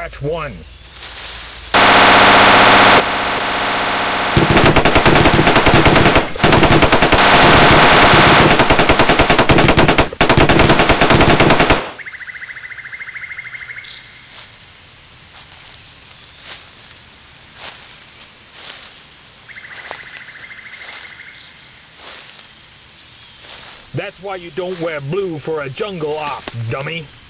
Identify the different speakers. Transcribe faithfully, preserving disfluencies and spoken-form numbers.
Speaker 1: scratch one. That's why you don't wear blue for a jungle op, dummy.